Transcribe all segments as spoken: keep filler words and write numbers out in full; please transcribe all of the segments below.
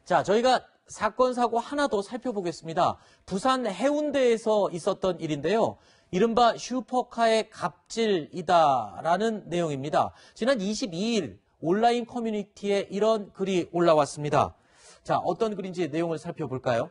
자, 저희가 사건, 사고 하나 더 살펴보겠습니다. 부산 해운대에서 있었던 일인데요. 이른바 슈퍼카의 갑질이다라는 내용입니다. 지난 이십이일 온라인 커뮤니티에 이런 글이 올라왔습니다. 자, 어떤 글인지 내용을 살펴볼까요?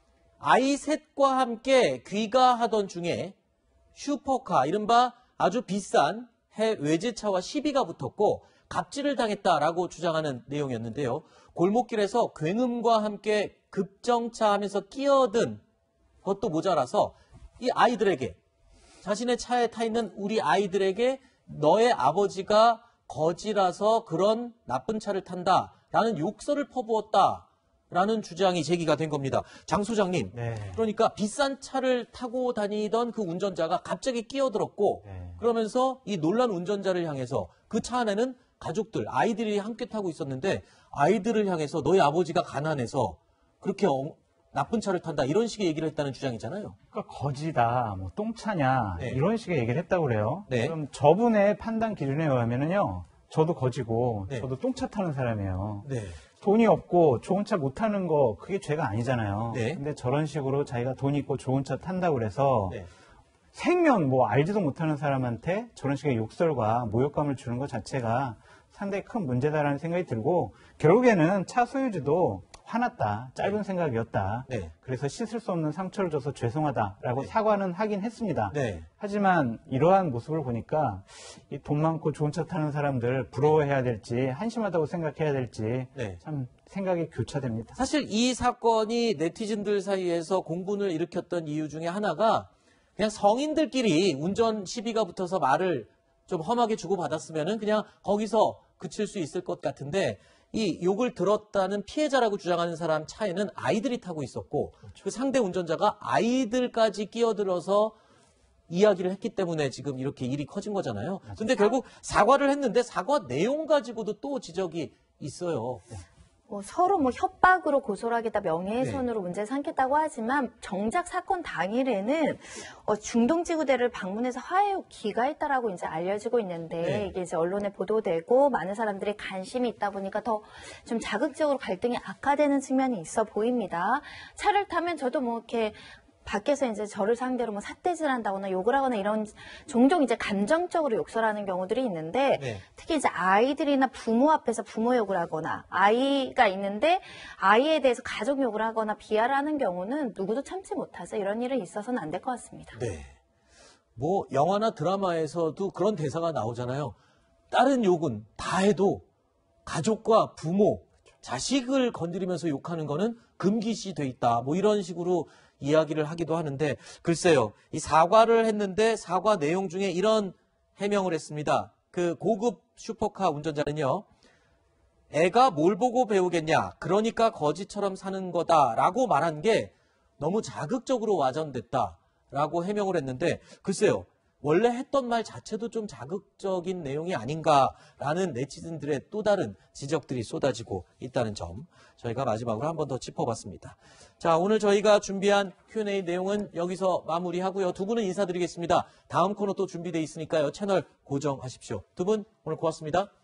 아이 셋과 함께 귀가하던 중에 슈퍼카, 이른바 아주 비싼 해 외제차와 시비가 붙었고 갑질을 당했다라고 주장하는 내용이었는데요. 골목길에서 굉음과 함께 급정차 하면서 끼어든 것도 모자라서 이 아이들에게, 자신의 차에 타 있는 우리 아이들에게 너의 아버지가 거지라서 그런 나쁜 차를 탄다라는 욕설을 퍼부었다라는 주장이 제기가 된 겁니다. 장 소장님, 네. 그러니까 비싼 차를 타고 다니던 그 운전자가 갑자기 끼어들었고 네. 그러면서 이 놀란 운전자를 향해서 그 차 안에는 가족들, 아이들이 함께 타고 있었는데 아이들을 향해서 너희 아버지가 가난해서 그렇게 어, 나쁜 차를 탄다 이런 식의 얘기를 했다는 주장이잖아요. 그러니까 거지다, 뭐 똥차냐 네. 이런 식의 얘기를 했다고 그래요. 네. 그럼 저분의 판단 기준에 의하면은요, 저도 거지고 네. 저도 똥차 타는 사람이에요. 네. 돈이 없고 좋은 차 못 타는 거 그게 죄가 아니잖아요. 네. 근데 저런 식으로 자기가 돈 있고 좋은 차 탄다고 그래서 네. 생면 뭐 알지도 못하는 사람한테 저런 식의 욕설과 모욕감을 주는 것 자체가 상당히 큰 문제다라는 생각이 들고, 결국에는 차 소유주도 화났다, 짧은 네. 생각이었다. 네. 그래서 씻을 수 없는 상처를 줘서 죄송하다라고 네. 사과는 하긴 했습니다. 네. 하지만 이러한 모습을 보니까 이 돈 많고 좋은 차 타는 사람들 부러워해야 될지 한심하다고 생각해야 될지 네. 참 생각이 교차됩니다. 사실 이 사건이 네티즌들 사이에서 공분을 일으켰던 이유 중에 하나가 그냥 성인들끼리 운전 시비가 붙어서 말을 좀 험하게 주고받았으면은 그냥 거기서 그칠 수 있을 것 같은데, 이 욕을 들었다는 피해자라고 주장하는 사람 차에는 아이들이 타고 있었고, 그렇죠. 그 상대 운전자가 아이들까지 끼어들어서 이야기를 했기 때문에 지금 이렇게 일이 커진 거잖아요. 맞아요. 근데 결국 사과를 했는데 사과 내용 가지고도 또 지적이 있어요. 뭐 서로 뭐 협박으로 고소를 하겠다, 명예훼손으로 네. 문제를 삼겠다고 하지만 정작 사건 당일에는 어, 중동지구대를 방문해서 화해욕 기가했다라고 이제 알려지고 있는데 네. 이게 이제 언론에 보도되고 많은 사람들이 관심이 있다 보니까 더 좀 자극적으로 갈등이 악화되는 측면이 있어 보입니다. 차를 타면 저도 뭐 이렇게 밖에서 이제 저를 상대로 뭐 삿대질한다거나 욕을 하거나 이런 종종 이제 감정적으로 욕설하는 경우들이 있는데 네. 특히 이제 아이들이나 부모 앞에서 부모 욕을 하거나 아이가 있는데 아이에 대해서 가족 욕을 하거나 비하를 하는 경우는 누구도 참지 못하죠. 이런 일은 있어서는 안 될 것 같습니다. 네. 뭐 영화나 드라마에서도 그런 대사가 나오잖아요. 다른 욕은 다 해도 가족과 부모, 자식을 건드리면서 욕하는 거는 금기시 돼 있다. 뭐 이런 식으로 이야기를 하기도 하는데, 글쎄요. 이 사과를 했는데 사과 내용 중에 이런 해명을 했습니다. 그 고급 슈퍼카 운전자는요. 애가 뭘 보고 배우겠냐. 그러니까 거지처럼 사는 거다라고 말한 게 너무 자극적으로 와전됐다라고 해명을 했는데, 글쎄요. 원래 했던 말 자체도 좀 자극적인 내용이 아닌가라는 네티즌들의 또 다른 지적들이 쏟아지고 있다는 점, 저희가 마지막으로 한 번 더 짚어봤습니다. 자, 오늘 저희가 준비한 큐 앤 에이 내용은 여기서 마무리하고요. 두 분은 인사드리겠습니다. 다음 코너 또 준비되어 있으니까요. 채널 고정하십시오. 두 분 오늘 고맙습니다.